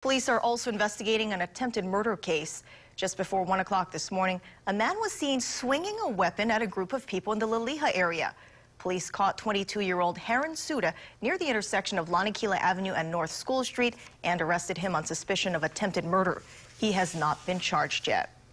Police are also investigating an attempted murder case. Just before 1 o'clock this morning, a man was seen swinging a weapon at a group of people in the Liliha area. Police caught 22-year-old Haron Suda near the intersection of Laniquila Avenue and North School Street and arrested him on suspicion of attempted murder. He has not been charged yet.